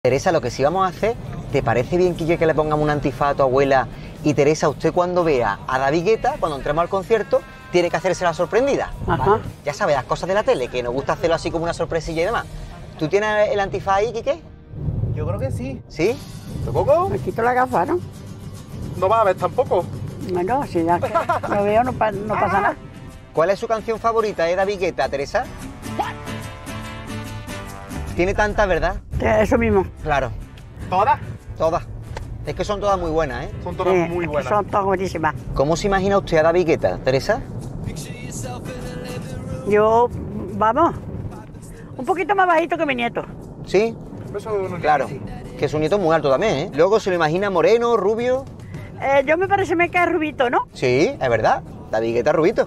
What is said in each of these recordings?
Teresa, lo que sí vamos a hacer, ¿te parece bien, Quique, que le pongamos un antifaz a tu abuela? Y Teresa, usted cuando vea a David Guetta, cuando entremos al concierto, tiene que hacerse la sorprendida. Ajá. ¿Vale? Ya sabes, las cosas de la tele, que nos gusta hacerlo así como una sorpresilla y demás. ¿Tú tienes el antifaz ahí, Quique? Yo creo que sí. ¿Sí? ¿Tampoco? Me quito la gafa, ¿no? No vas a ver tampoco. Bueno, si ya que lo veo no pasa nada. ¿Cuál es su canción favorita de David Guetta, Teresa? Tiene tantas, ¿verdad? Eso mismo. Claro, ¿Todas? todas. Es que son todas muy buenas, ¿eh? Son todas muy Es que buenas. son todas buenísimas. ¿Cómo se imagina usted a David Guetta, Teresa? Yo, vamos, un poquito más bajito que mi nieto. ¿Sí? Eso no es Claro. así. Que su nieto es muy alto también, ¿eh? Luego se lo imagina moreno, rubio. Yo me parece me cae rubito, ¿no? Sí, es verdad. David Guetta es rubito.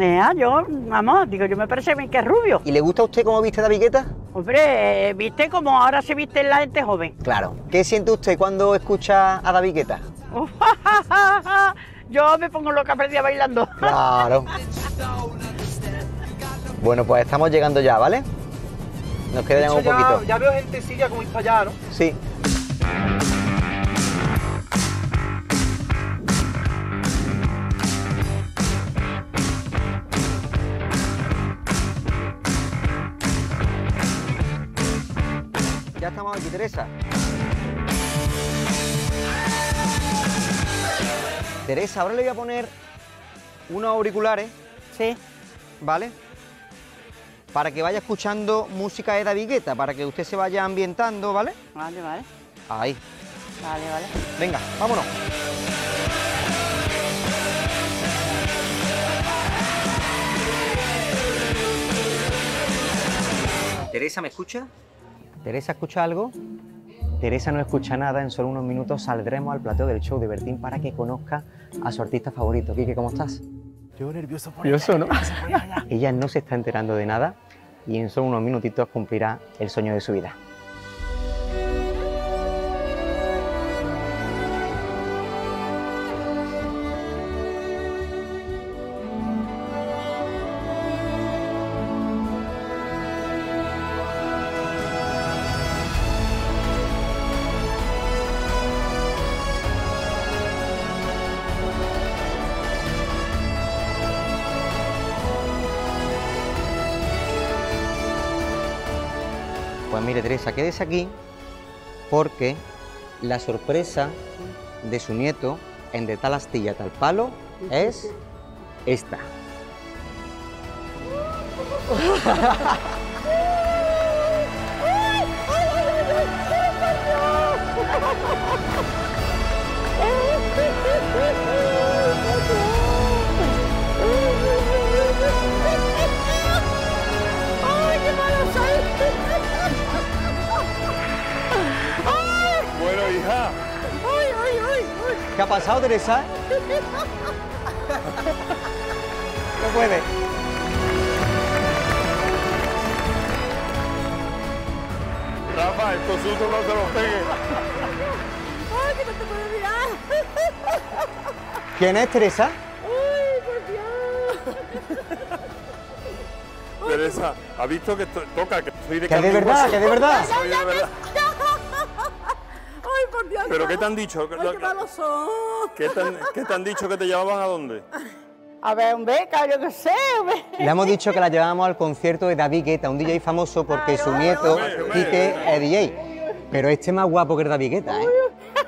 Yo me parece me que es rubio. ¿Y le gusta a usted cómo viste a David Guetta? Hombre, ¿viste como ahora se viste la gente joven? Claro. ¿Qué siente usted cuando escucha a David Guetta? Yo me pongo loca perdida bailando. Claro. Bueno, pues estamos llegando ya, ¿vale? Nos queda ya un poquito. Ya veo gentecilla como está allá, ¿no? Sí. Ya estamos aquí, Teresa. Teresa, ahora le voy a poner unos auriculares, Sí. ¿vale? Para que vaya escuchando música de David Guetta, para que usted se vaya ambientando, ¿vale? Vale. Ahí. Vale. Venga, vámonos. Teresa, ¿me escucha? ¿Teresa escucha algo? Teresa no escucha nada, en solo unos minutos saldremos al plató del show de Bertín para que conozca a su artista favorito. Quique, ¿cómo estás? Yo nervioso por Nervioso, ¿no? Ella no se está enterando de nada y en solo unos minutitos cumplirá el sueño de su vida. Pues mire, Teresa, quédese aquí porque la sorpresa de su nieto en De tal astilla tal palo es esta. Bueno, hija. ¿Qué ha pasado, Teresa? No puede. Rafa, estos sustos no se los pegues. ¡Ay, que no te puedo mirar! ¿Quién es, Teresa? ¡Ay, por Dios! Teresa, ¿has visto que toca? Que soy de ¿Que es de carne y verdad? hueso? ¿Que es de verdad? Soy de verdad. ¡Ay, por Dios! ¿Pero qué te han dicho? ¡Ay, qué malos son! ¿Qué te han dicho que te llevaban a dónde? A ver, un beca, yo qué sé, Le hemos dicho que la llevábamos al concierto de David Guetta, un DJ famoso porque su nieto, Quique, es DJ. Pero este es más guapo que el David Guetta, ¿eh?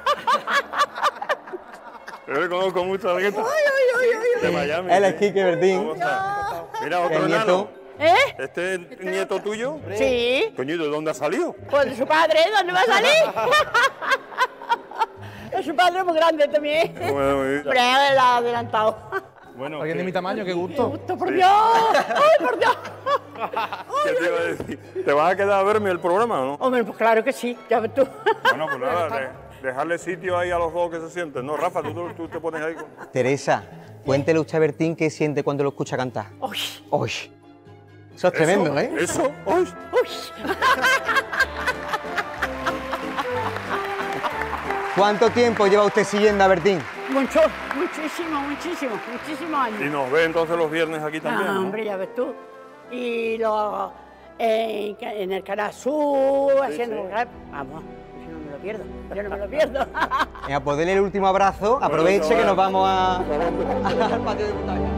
Yo le conozco mucho a la gueta. De Miami. Él es sí. Quique Bertín. ¿Cómo está? Mira, otro El enano. nieto. ¿Eh? ¿Este es nieto tuyo? Sí. Coño, ¿de dónde ha salido? Pues de su padre, ¿dónde va a salir? De su padre es muy grande también. Bueno, Hombre, él ha adelantado. bueno, Alguien de mi tamaño, qué ¡Qué gusto. gusto, por Dios! ¡Ay, por Dios! ¿qué te iba a decir? ¿Te vas a quedar a verme el programa o no? Hombre, pues claro que sí, ya ves tú. Bueno, pues nada, dejarle sitio ahí a los dos que se sienten. No, Rafa, tú te pones ahí con... Teresa, cuéntele usted a Bertín qué siente cuando lo escucha cantar. ¡Uy! ¡Uy! Eso es tremendo, ¿eh? Eso, uy. ¡Uy! ¿Cuánto tiempo lleva usted siguiendo a Bertín? Muchísimos años. Y nos ve entonces los viernes aquí también, ¿no? Hombre, ya ves tú. Y en el Canal Sur, haciendo... sí. Vamos, lo pierdo, yo no me lo pierdo. Venga, pues dele el último abrazo, aproveche que nos vamos al patio de butaca.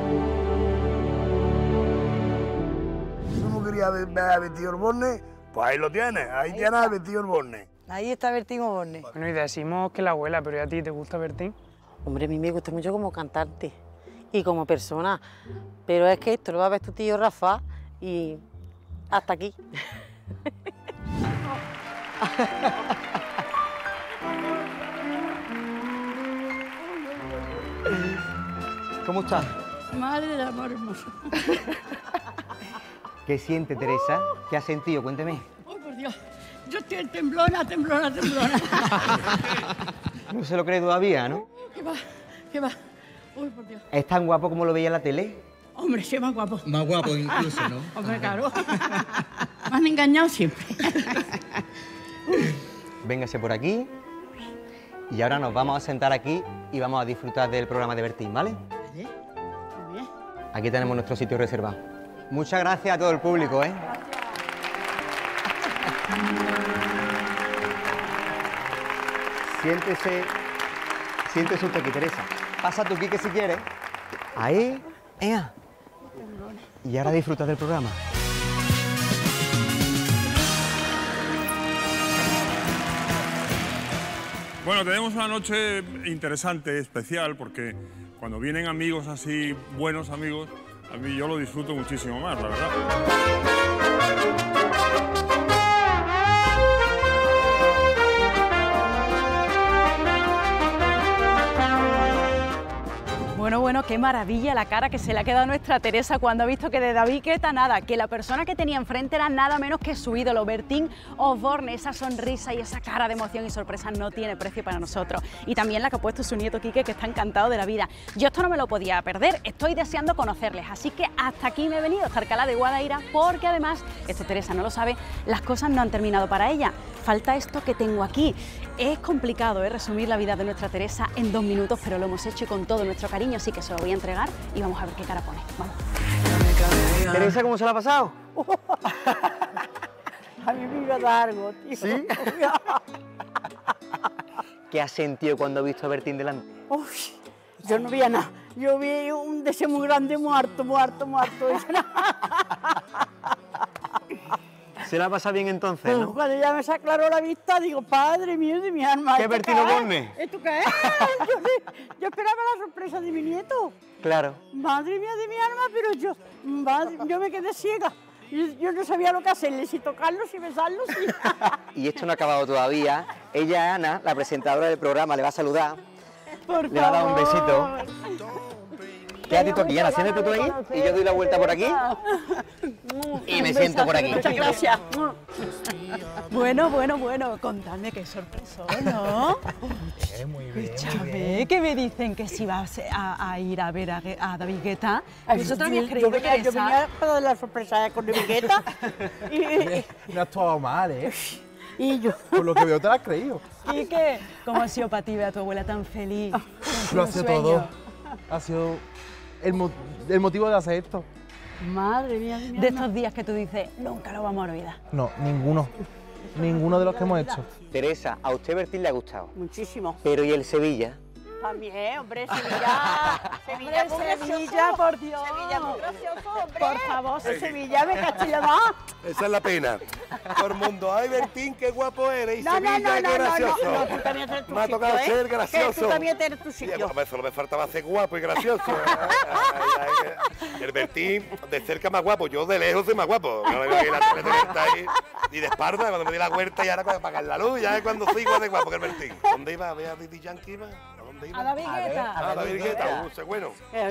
¿Tú no querías ver a Bertín Osborne? Pues ahí lo tienes, ahí tienes a Bertín Osborne. Ahí está Bertín Osborne. Bueno, y decimos que la abuela, pero ¿y a ti te gusta Bertín? Hombre, a mí me gusta mucho como cantante y como persona, pero es que esto lo va a ver tu tío Rafa y hasta aquí. ¿Cómo estás? Madre del amor hermoso. ¿Qué siente, Teresa? ¿Qué ha sentido? Cuénteme. ¡Ay, por Dios! Yo estoy temblona, temblona, temblona. No se lo cree todavía, ¿no? ¿Qué va? ¿Qué va? ¡Uy, por Dios! ¿Es tan guapo como lo veía en la tele? Hombre, sí, más guapo. Más guapo incluso, ¿no? Hombre, claro. Me han engañado siempre. Véngase por aquí. Y ahora nos vamos a sentar aquí y vamos a disfrutar del programa de Bertín, ¿vale? Vale, muy bien. Aquí tenemos nuestro sitio reservado. Muchas gracias a todo el público, ¿eh? Siéntese usted aquí, Teresa. Pasa tu Quique si quieres. Ahí, ea. Y ahora disfrutas del programa. Bueno, tenemos una noche interesante, especial, porque cuando vienen amigos así, buenos amigos, a mí yo lo disfruto muchísimo más, la verdad. Bueno, qué maravilla la cara que se le ha quedado a nuestra Teresa cuando ha visto que de David Guetta nada, que la persona que tenía enfrente era nada menos que su ídolo, Bertín Osborne. Esa sonrisa y esa cara de emoción y sorpresa no tiene precio para nosotros. Y también la que ha puesto su nieto Quique, que está encantado de la vida. Yo esto no me lo podía perder, estoy deseando conocerles, así que hasta aquí me he venido, hasta Alcalá de Guadaira, porque además, esto Teresa no lo sabe, las cosas no han terminado para ella. Falta esto que tengo aquí. Es complicado resumir la vida de nuestra Teresa en 2 minutos, pero lo hemos hecho y con todo nuestro cariño, así que se lo voy a entregar y vamos a ver qué cara pone. Vamos. Teresa, ¿cómo se la ha pasado? A mí me iba a dar algo, tío. ¿Sí? ¿Qué has sentido cuando has visto a Bertín delante? Uy, yo no veía nada. Yo vi un deseo muy grande, muerto. ¿Se la ha pasado bien entonces, no? Cuando ya me se aclaró la vista, digo, padre mío de mi alma. ¿Qué ¿esto Bertín qué es? Osborne? ¿Esto qué es? Yo esperaba la sorpresa de mi nieto. Claro. Madre mía de mi alma, pero yo me quedé ciega. Yo no sabía lo que hacerle, si tocarlo, si besarlo, si... Y esto no ha acabado todavía. Ella es Ana, la presentadora del programa, le va a saludar. Por Le va a dar un favor. besito. Quédate tú aquí, Ana, siéntate tú ahí y yo doy la vuelta por aquí y me siento por aquí. Muchas gracias. Bueno, contadme qué sorpresa, ¿no? Muy bien. Escúchame, que me dicen que si vas a ir a ver a David Guetta. ¿Vosotros habéis Yo creído que venía para dar la sorpresa con mi Guetta No has actuado mal, ¿eh? y yo... Por lo que veo te lo has creído. ¿Y qué? ¿Cómo ha sido para ti ver a tu abuela tan feliz? Lo ha sido todo. Ha sido el motivo de hacer esto. Madre mía de mi De alma. estos días que tú dices, nunca lo vamos a olvidar. No, ninguno. Ninguno de los que hemos hecho. Teresa, a usted Bertín le ha gustado. Muchísimo. Pero ¿y el Sevilla? También, hombre, Sevilla. Sevilla, muy gracioso. Sevilla, por Dios. Sevilla, muy gracioso, hombre. Por favor, Sevilla, me cachilla más. Esa es la pena. Todo el mundo, ay Bertín, qué guapo eres. Y No, Sevilla, qué gracioso. no, tú también tienes tu Me ha sitio, tocado ¿eh? ser Que gracioso. tú también tienes tu Y sitio. a solo me faltaba ser guapo y gracioso. El Bertín, de cerca más guapo, yo de lejos soy más guapo. No me veo la tele ahí, y de espalda, cuando me di la vuelta y ahora cuando apagar la luz, ya es cuando sigo de guapo que el Bertín. ¿Dónde iba? ¿A ver a Didi Yankee? ¿A dónde iba? A David Guetta. A la Virgueta, ese es bueno.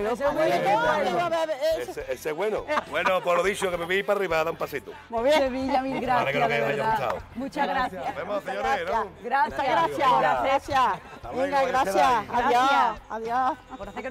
Ese Ese es bueno. Bueno, por lo dicho, que me voy para arriba, da un pasito. Muy bien. Sevilla, mil gracias, Vale, que lo que de os haya verdad. gustado. Muchas gracias. Nos vemos, señores, ¿no? Gracias. Gracias. Venga, gracias. luego, Adiós. Gracias. Adiós. Por hacer que